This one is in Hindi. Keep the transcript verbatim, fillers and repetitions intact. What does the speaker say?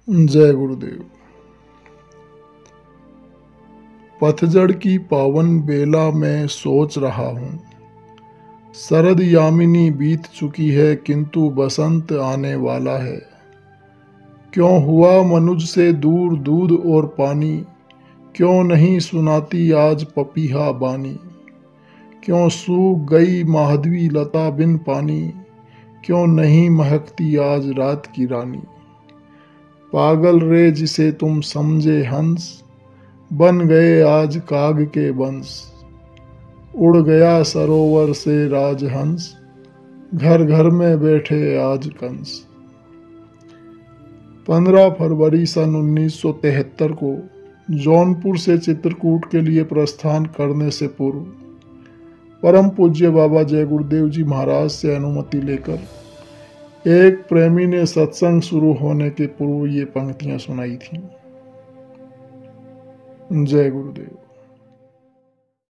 जय गुरुदेव। पतझड़ की पावन बेला में सोच रहा हूँ, शरद यामिनी बीत चुकी है किंतु बसंत आने वाला है। क्यों हुआ मनुज से दूर दूध और पानी, क्यों नहीं सुनाती आज पपीहा बानी। क्यों सूख गई माधवी लता बिन पानी, क्यों नहीं महकती आज रात की रानी। पागल रे जिसे तुम समझे हंस, बन गए आज काग के वंश। उड़ गया सरोवर से राजहंस, घर घर में बैठे आज कंस। पंद्रह फरवरी सन उन्नीस सौ तिहत्तर को जौनपुर से चित्रकूट के लिए प्रस्थान करने से पूर्व परम पूज्य बाबा जय गुरुदेव जी महाराज से अनुमति लेकर एक प्रेमी ने सत्संग शुरू होने के पूर्व ये पंक्तियां सुनाई थी। जय गुरुदेव।